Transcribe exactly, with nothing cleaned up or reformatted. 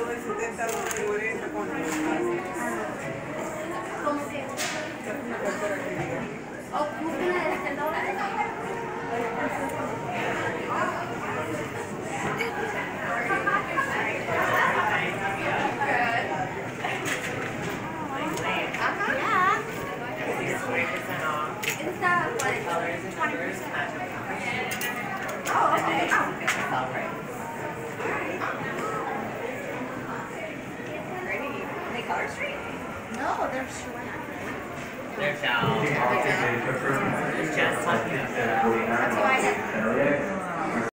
todo el setenta, cuarenta, cuánto. ¿Cómo que? ¿O busquen la de las dólares? Oh, okay. Oh, okay. That's all right. Pretty. Are they color street? No, they're shellac. They're down. They're just like that. That's why I